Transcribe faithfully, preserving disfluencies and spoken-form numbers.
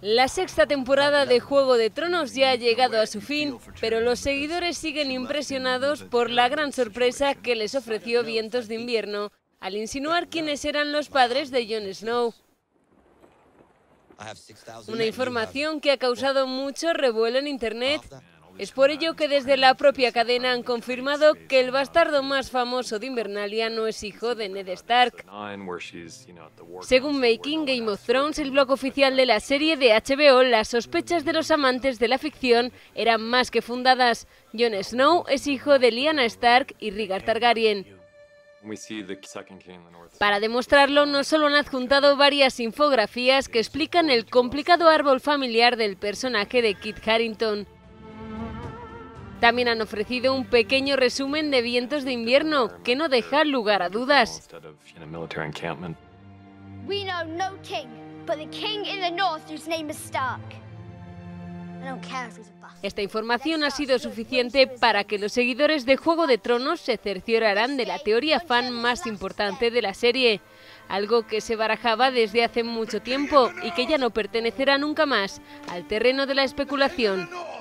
La sexta temporada de Juego de Tronos ya ha llegado a su fin, pero los seguidores siguen impresionados por la gran sorpresa que les ofreció Vientos de Invierno al insinuar quiénes eran los padres de Jon Snow. Una información que ha causado mucho revuelo en Internet. Es por ello que desde la propia cadena han confirmado que el bastardo más famoso de Invernalia no es hijo de Ned Stark. Según Making Game of Thrones, el blog oficial de la serie de H B O, las sospechas de los amantes de la ficción eran más que fundadas. Jon Snow es hijo de Lyanna Stark y Rhaegar Targaryen. Para demostrarlo, no solo han adjuntado varias infografías que explican el complicado árbol familiar del personaje de Kit Harington. También han ofrecido un pequeño resumen de Vientos de Invierno, que no deja lugar a dudas. Esta información ha sido suficiente para que los seguidores de Juego de Tronos se cercioraran de la teoría fan más importante de la serie, algo que se barajaba desde hace mucho tiempo y que ya no pertenecerá nunca más al terreno de la especulación.